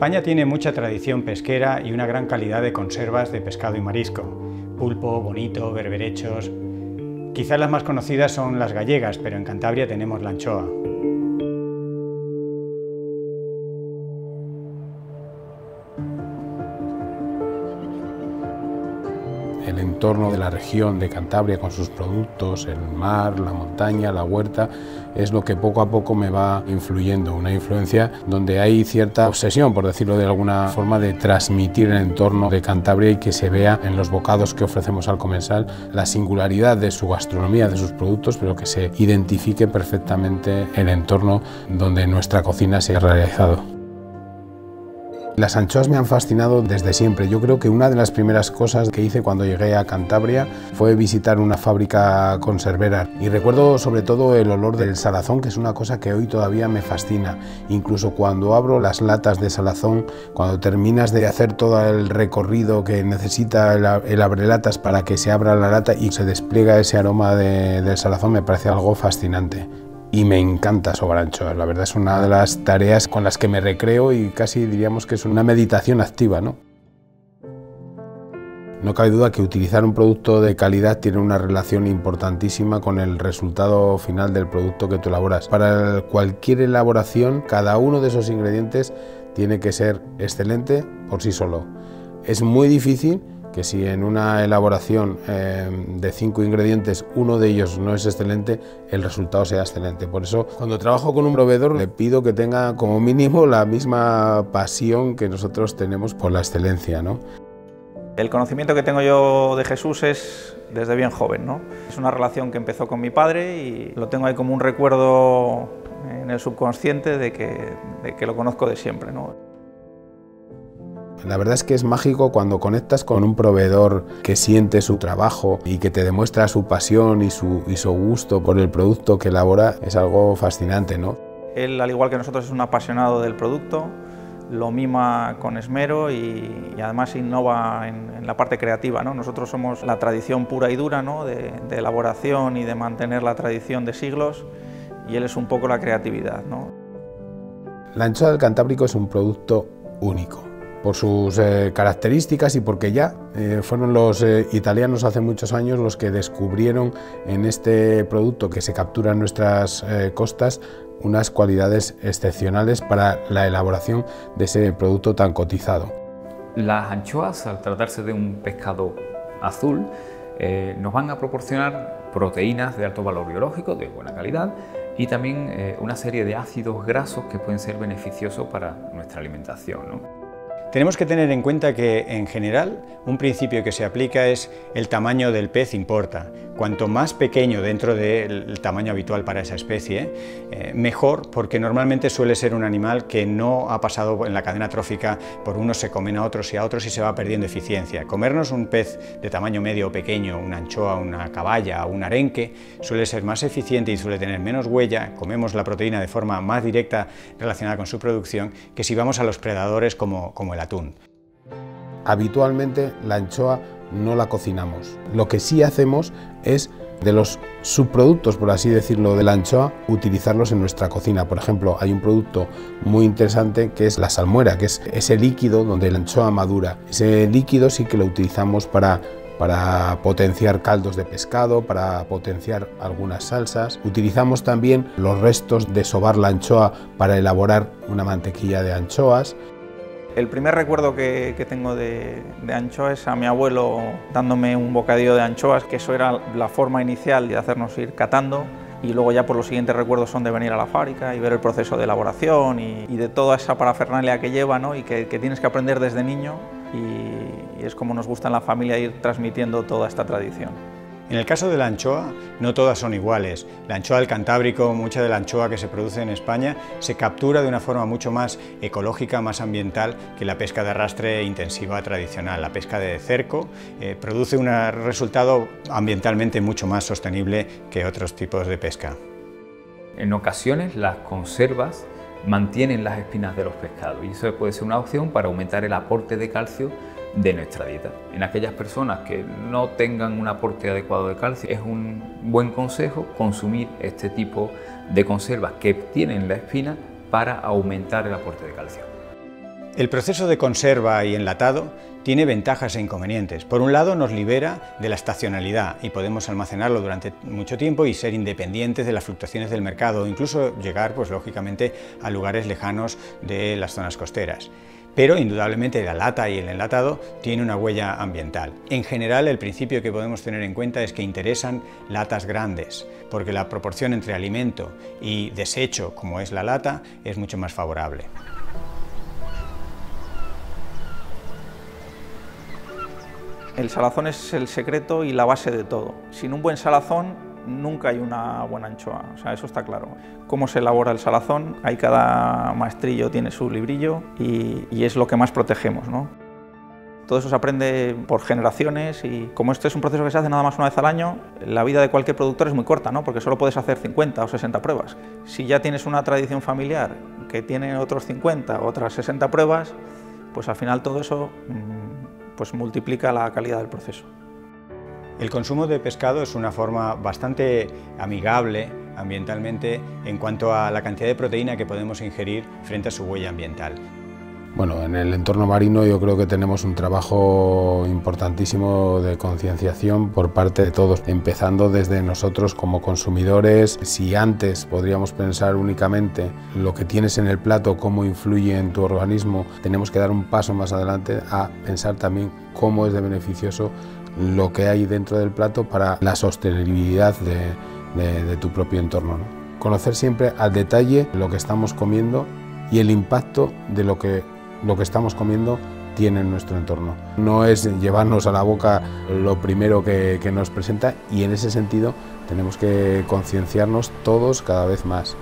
España tiene mucha tradición pesquera y una gran calidad de conservas de pescado y marisco. Pulpo, bonito, berberechos. Quizás las más conocidas son las gallegas, pero en Cantabria tenemos la anchoa. El entorno de la región de Cantabria con sus productos, el mar, la montaña, la huerta, es lo que poco a poco me va influyendo, una influencia donde hay cierta obsesión, por decirlo de alguna forma, de transmitir el entorno de Cantabria y que se vea en los bocados que ofrecemos al comensal la singularidad de su gastronomía, de sus productos, pero que se identifique perfectamente el entorno donde nuestra cocina se ha realizado. Las anchoas me han fascinado desde siempre. Yo creo que una de las primeras cosas que hice cuando llegué a Cantabria fue visitar una fábrica conservera y recuerdo sobre todo el olor del salazón, que es una cosa que hoy todavía me fascina. Incluso cuando abro las latas de salazón, cuando terminas de hacer todo el recorrido que necesita el abrelatas para que se abra la lata y se despliega ese aroma del salazón, me parece algo fascinante. Y me encanta sobar anchoas, la verdad es una de las tareas con las que me recreo y casi diríamos que es una meditación activa, ¿no? No cabe duda que utilizar un producto de calidad tiene una relación importantísima con el resultado final del producto que tú elaboras. Para cualquier elaboración, cada uno de esos ingredientes tiene que ser excelente por sí solo. Es muy difícil que si en una elaboración de 5 ingredientes uno de ellos no es excelente, el resultado sea excelente. Por eso, cuando trabajo con un proveedor, le pido que tenga como mínimo la misma pasión que nosotros tenemos por la excelencia, ¿no? El conocimiento que tengo yo de Jesús es desde bien joven, ¿no? Es una relación que empezó con mi padre y lo tengo ahí como un recuerdo en el subconsciente de que lo conozco de siempre, ¿no? La verdad es que es mágico cuando conectas con un proveedor que siente su trabajo y que te demuestra su pasión y su gusto por el producto que elabora, es algo fascinante, ¿no? Él, al igual que nosotros, es un apasionado del producto, lo mima con esmero y además innova en la parte creativa, ¿no? Nosotros somos la tradición pura y dura, ¿no? de elaboración y de mantener la tradición de siglos, y él es un poco la creatividad, ¿no? La anchoa del Cantábrico es un producto único por sus características y porque ya fueron los italianos hace muchos años los que descubrieron en este producto que se captura en nuestras costas unas cualidades excepcionales para la elaboración de ese producto tan cotizado. Las anchoas, al tratarse de un pescado azul, nos van a proporcionar proteínas de alto valor biológico, de buena calidad, y también una serie de ácidos grasos que pueden ser beneficiosos para nuestra alimentación, ¿no? Tenemos que tener en cuenta que, en general, un principio que se aplica es el tamaño del pez importa. Cuanto más pequeño dentro del tamaño habitual para esa especie, mejor, porque normalmente suele ser un animal que no ha pasado en la cadena trófica, por unos se comen a otros y se va perdiendo eficiencia. Comernos un pez de tamaño medio o pequeño, una anchoa, una caballa o un arenque, suele ser más eficiente y suele tener menos huella, comemos la proteína de forma más directa relacionada con su producción, que si vamos a los predadores como el atún. Habitualmente la anchoa no la cocinamos. Lo que sí hacemos es, de los subproductos, por así decirlo, de la anchoa, utilizarlos en nuestra cocina. Por ejemplo, hay un producto muy interesante que es la salmuera, que es ese líquido donde la anchoa madura. Ese líquido sí que lo utilizamos para potenciar caldos de pescado, para potenciar algunas salsas. Utilizamos también los restos de sobar la anchoa para elaborar una mantequilla de anchoas. El primer recuerdo que tengo de anchoa es a mi abuelo dándome un bocadillo de anchoas, que eso era la forma inicial de hacernos ir catando, y luego ya por los siguientes recuerdos son de venir a la fábrica y ver el proceso de elaboración y de toda esa parafernalia que lleva, ¿no? Y que tienes que aprender desde niño, y es como nos gusta en la familia ir transmitiendo toda esta tradición. En el caso de la anchoa, no todas son iguales. La anchoa del Cantábrico, mucha de la anchoa que se produce en España, se captura de una forma mucho más ecológica, más ambiental que la pesca de arrastre intensiva tradicional. La pesca de cerco produce un resultado ambientalmente mucho más sostenible que otros tipos de pesca. En ocasiones las conservas mantienen las espinas de los pescados y eso puede ser una opción para aumentar el aporte de calcio de nuestra dieta. En aquellas personas que no tengan un aporte adecuado de calcio, es un buen consejo consumir este tipo de conservas que tienen la espina para aumentar el aporte de calcio. El proceso de conserva y enlatado tiene ventajas e inconvenientes. Por un lado, nos libera de la estacionalidad y podemos almacenarlo durante mucho tiempo y ser independientes de las fluctuaciones del mercado, o incluso llegar, pues lógicamente, a lugares lejanos de las zonas costeras. Pero indudablemente la lata y el enlatado tienen una huella ambiental. En general, el principio que podemos tener en cuenta es que interesan latas grandes, porque la proporción entre alimento y desecho, como es la lata, es mucho más favorable. El salazón es el secreto y la base de todo. Sin un buen salazón nunca hay una buena anchoa, o sea, eso está claro. ¿Cómo se elabora el salazón? Ahí cada maestrillo tiene su librillo y es lo que más protegemos, ¿no? Todo eso se aprende por generaciones y como esto es un proceso que se hace nada más una vez al año, la vida de cualquier productor es muy corta, ¿no? Porque solo puedes hacer 50 o 60 pruebas. Si ya tienes una tradición familiar que tiene otros 50, otras 60 pruebas, pues al final todo eso pues multiplica la calidad del proceso. El consumo de pescado es una forma bastante amigable ambientalmente en cuanto a la cantidad de proteína que podemos ingerir frente a su huella ambiental. Bueno, en el entorno marino yo creo que tenemos un trabajo importantísimo de concienciación por parte de todos, empezando desde nosotros como consumidores. Si antes podríamos pensar únicamente lo que tienes en el plato, cómo influye en tu organismo, tenemos que dar un paso más adelante a pensar también cómo es de beneficioso lo que hay dentro del plato para la sostenibilidad de tu propio entorno, ¿no? Conocer siempre al detalle lo que estamos comiendo y el impacto de lo que estamos comiendo tiene en nuestro entorno. No es llevarnos a la boca lo primero que nos presenta y en ese sentido tenemos que concienciarnos todos cada vez más.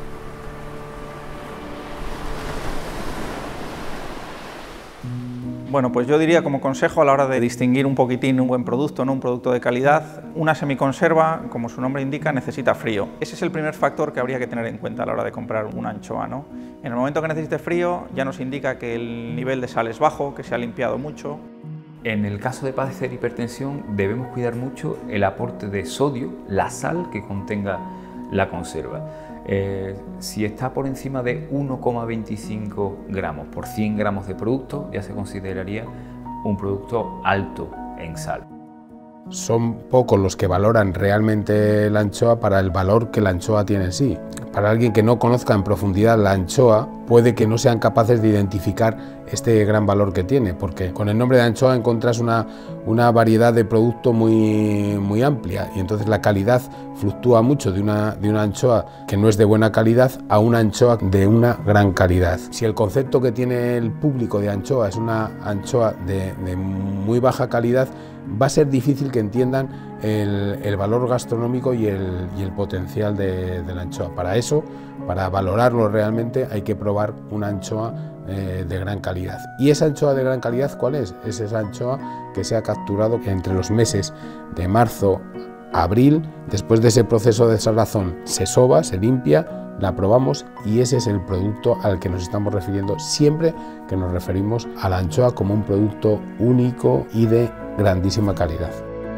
Bueno, pues yo diría como consejo a la hora de distinguir un poquitín un buen producto, no un producto de calidad, una semiconserva, como su nombre indica, necesita frío. Ese es el primer factor que habría que tener en cuenta a la hora de comprar una anchoa, ¿no? En el momento que necesite frío ya nos indica que el nivel de sal es bajo, que se ha limpiado mucho. En el caso de padecer hipertensión debemos cuidar mucho el aporte de sodio, la sal que contenga la conserva. Si está por encima de 1,25 gramos por 100 gramos de producto, ya se consideraría un producto alto en sal. Son pocos los que valoran realmente la anchoa para el valor que la anchoa tiene en sí. Para alguien que no conozca en profundidad la anchoa, puede que no sean capaces de identificar este gran valor que tiene, porque con el nombre de anchoa encuentras una variedad de producto muy amplia y entonces la calidad fluctúa mucho de una anchoa que no es de buena calidad a una anchoa de una gran calidad. Si el concepto que tiene el público de anchoa es una anchoa de muy baja calidad, va a ser difícil que entiendan el valor gastronómico y el potencial de la anchoa. Para eso, para valorarlo realmente, hay que probar una anchoa de gran calidad. ¿Y esa anchoa de gran calidad cuál es? Es esa anchoa que se ha capturado entre los meses de marzo a abril. Después de ese proceso de salazón se soba, se limpia, la probamos y ese es el producto al que nos estamos refiriendo siempre que nos referimos a la anchoa como un producto único y de grandísima calidad.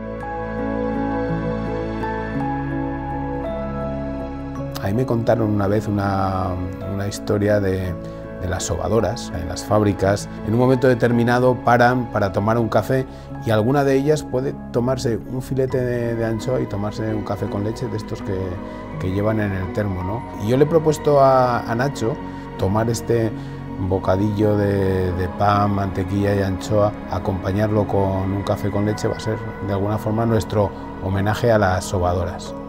A mí me contaron una vez una historia de las sobadoras en las fábricas. En un momento determinado paran para tomar un café y alguna de ellas puede tomarse un filete de anchoa y tomarse un café con leche de estos que llevan en el termo, ¿no? Y yo le he propuesto a Nacho tomar este bocadillo de pan, mantequilla y anchoa, acompañarlo con un café con leche. Va a ser de alguna forma nuestro homenaje a las sobadoras.